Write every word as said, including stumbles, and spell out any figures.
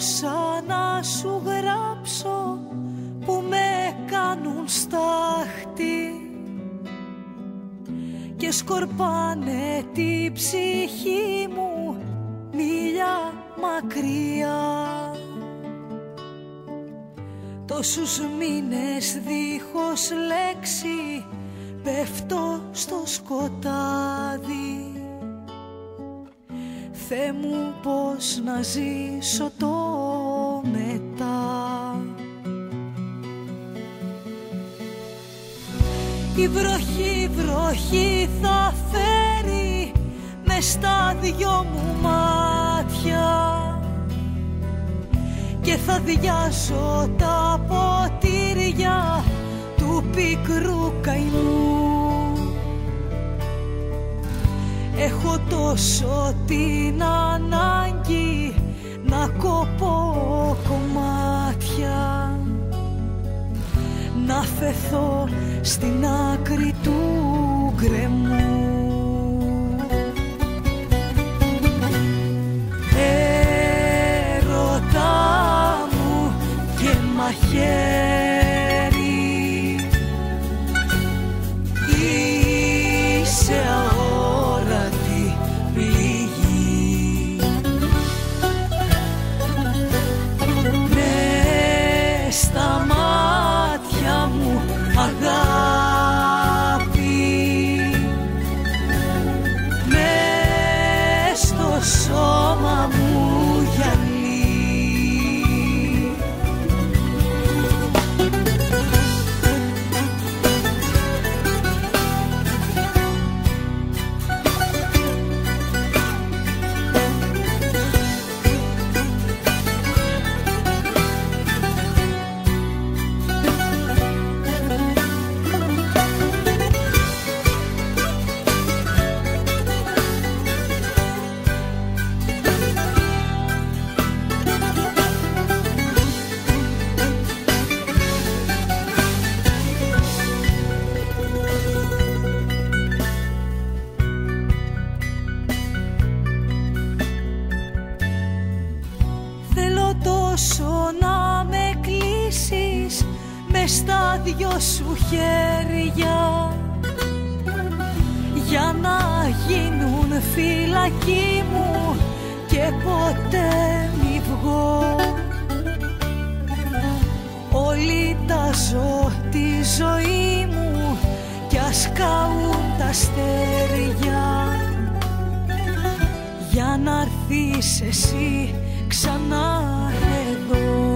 τόσα να σου γράψω που με κάνουν στάχτη και σκορπάνε τη ψυχή μου μίλια μακριά. Τόσους μήνες δίχως λέξη πέφτω στο σκοτάδι. Θεέ μου, πώς να ζήσω το μετά. Η βροχή, βροχή θα φέρει μες στα δυο μου μάτια και θα διάζω τα ποτήρια του πικρού καημού. Έχω τόσο την ανάγκη να κοπώ κομμάτια, να φεθώ στην άκρη του γκρεμού. Έρωτα μου και μαχαίρι, είσαι αόρατη πληγή. Μες στα μάτια μου αγάπη, μες στο σώμα μου γυαλί. Να με κλείσεις μες στα δυο σου χέρια για να γίνουν φυλακή μου και ποτέ μη βγω. Όλη τα ζω τη ζωή μου κι ας καούν τα αστέρια για να έρθεις εσύ ξανά εδώ.